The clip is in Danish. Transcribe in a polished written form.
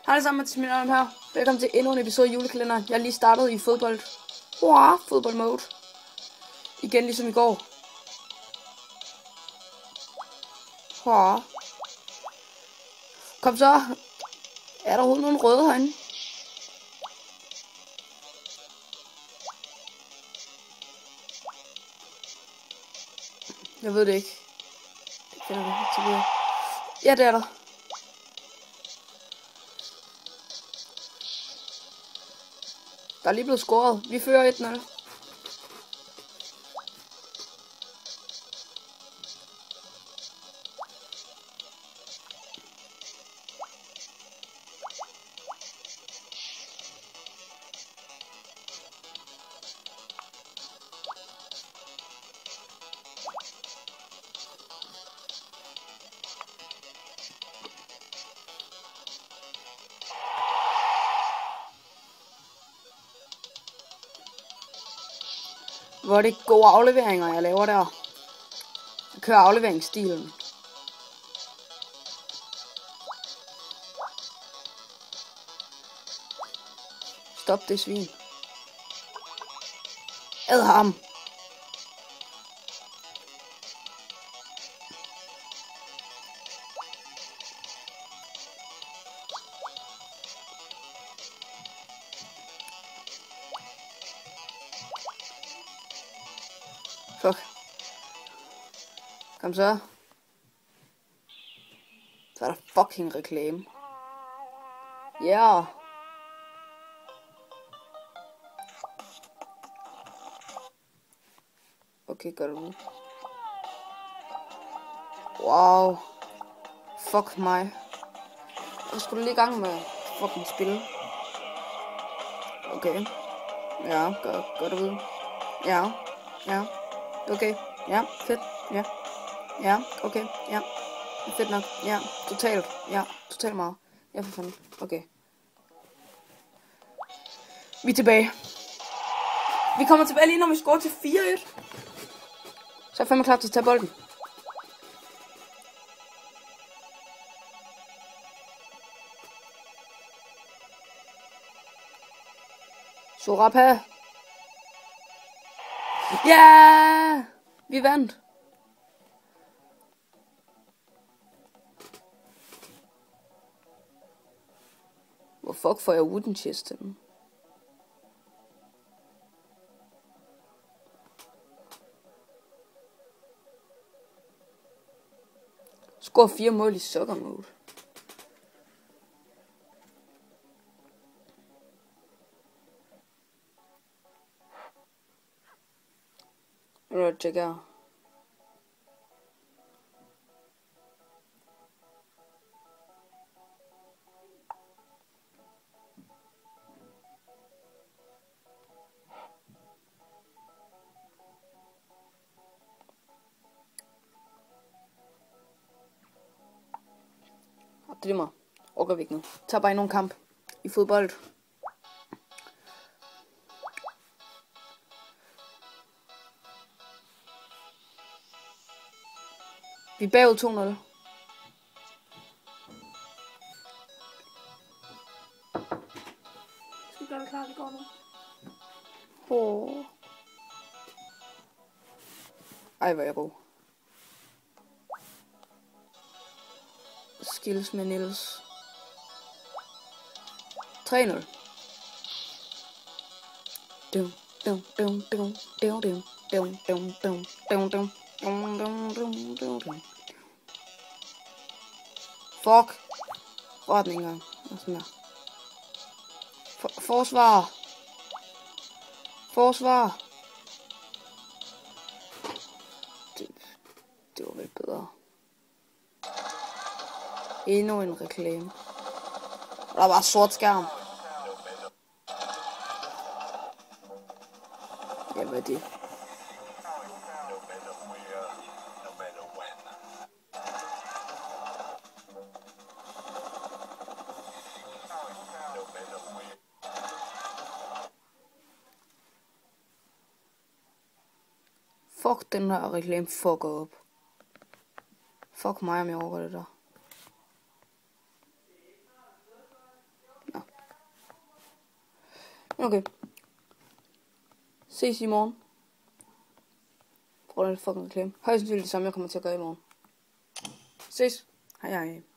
Hej sammen, Mathias Minøren her. Velkommen til endnu en episode af julekalenderen. Jeg er lige startet i fodbold. Fodbold mode. Igen ligesom i går. Kom så. Er der overhovedet nogen røde herinde? Jeg ved det ikke. Det finder vi til videre. Ja, det er der. Der er lige blevet scoret. Vi fører 1-0. Hvor er det gode afleveringer, jeg laver der. Jeg kører afleveringsstilen. Stop det svin. Ad ham. Fuck. Kom så. Så er der fucking reklame. Ja. Yeah. Okay, gør det nu. Wow. Fuck mig. Jeg skulle lige i gang med fucking spil. Okay. Ja, gør det ud. Ja. Ja. Okay. Ja, fedt. Ja. Ja, okay. Ja. Fedt nok. Ja, totalt. Ja, totalt meget. Ja, for fanden. Okay. Vi er tilbage. Vi kommer tilbage lige når vi scorer til 4-1. Så er jeg fandme klar til at tage bolden. Sorapa. Ja! Vi vandt. Hvor fuck får jeg wooden chest til den? Score 4 mål i soccer mode. Nu tjekker jeg. Det er mig. Orker vi ikke nu. Tag bare i nogle kamp i fodbold. Vi er bagud 2-0. Skal vi gøre det klar, vi går nu? Ej, hvor er jeg god. Skills med Niels. 3-0. Fuck. Rør den ikke engang. Sådan der. Forsvar. Forsvar. Det var vel bedre. Endnu en reklame. Der var sort skærm. Ja, hvad er det? Fuck den her reklame fucker op. Fuck mig, om jeg overgår det der. Okay. Ses i morgen. Prøv at fucking reklame. Højst sandsynligt det samme, jeg kommer til at gøre i morgen. Ses. Hej hej.